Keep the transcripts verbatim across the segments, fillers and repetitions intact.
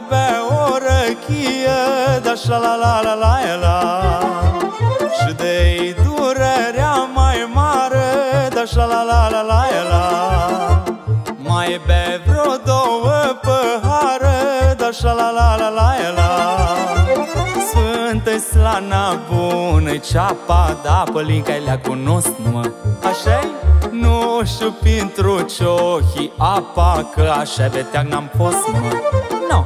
bea o răchie, da șa la la la la la. Și de-i durerea mai mare, da șa la la la la la. Mai bea vreo două păhare, da șa la la la la la. Sfântă-i slana bună-i ceapa, da pălinca-i le-a cunosc, mă. Așa-i? Nu știu pentru ce-ochi apa, că așa beteag n-am fost, mă. No.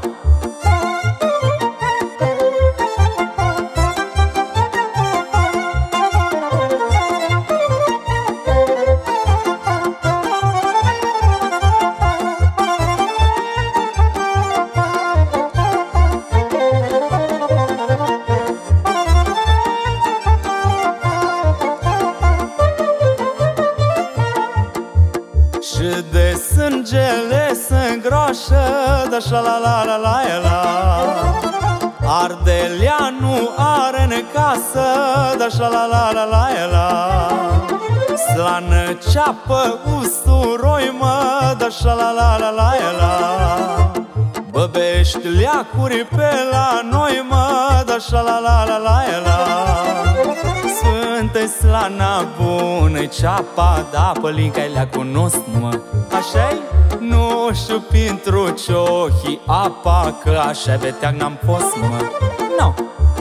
Și de sângele se îngroașă, da șa la la la la la. Ardelea nu are în casă, da șa la la la la la. Slană, ceapă, usturoi, mă, da șa la la la la la. Băbești leacuri pe la noi, mă, da șa la la la la la. Sfântă-i slana bună-i ceapa, da pălinca-i le-a cunosc, mă. Așa-i? Nu știu pentru ce-ochi apa, că așa beteag n-am fost, mă. No.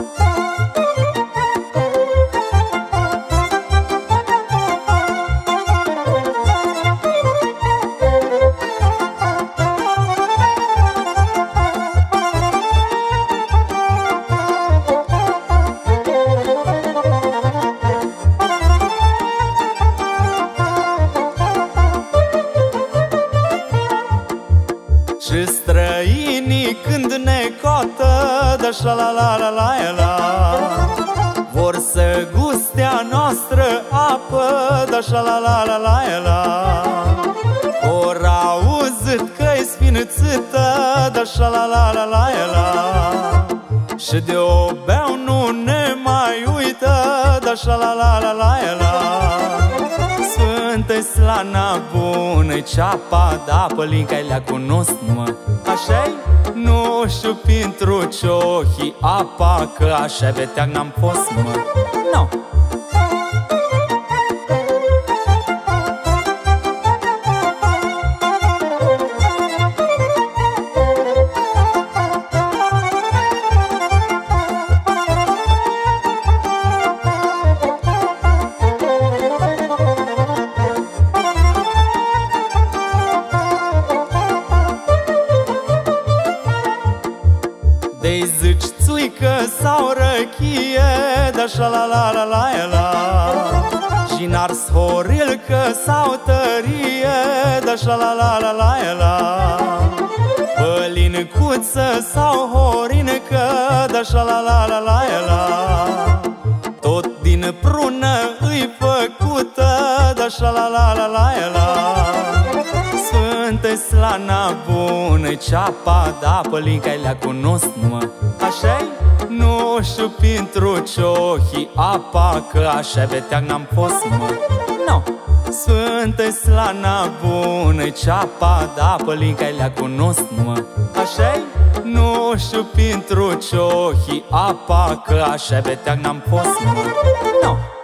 Și străinii când ne cotă, da șa la la la la la. Vor să gustea noastră apă, da șa la la la la la. Or auzit că-i sfințită, da șa la la la la la. Și de-o beau nu ne mai uită, da șa la la la la la. Sfântă-i slana bună-i ceapa, da pălinca-i le-a cunosc, mă. Așa-i? Nu știu pentru ce-ochi apa, că așa beteag n-am fost, mă. No. De-i zici țuică sau răchie, da șa la la la la la. Și n-ars horilcă sau tărie, da șa la la la la la. Pălincuță sau horincă, da șa la la la la la. Tot din prună îi făcută, da șa la la la la la. Sfântă-i slana bună-i ceapa, da pălinca-i le-a cunosc, mă. Așa-i? Nu știu pentru ce-ochi apa, că așa beteag n-am fost, mă. No. Sfântă-i slana bună-i ceapa, da pălinca-i le-a cunosc, mă. Așa-i? Nu știu pentru ce-ochi apa, că așa beteag n-am fost, mă. No.